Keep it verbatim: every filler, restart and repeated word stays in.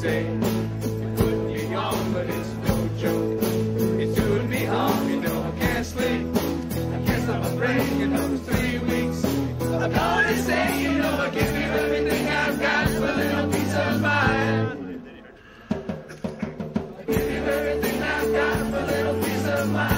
say. It put me on, but it's no joke. It's doing me harm, you know I can't sleep. I can't stop my brain, you know, it's three weeks. I'm going to say, you know, I give you everything I've got for a little peace of mind. I give you everything I've got for a little peace of mind.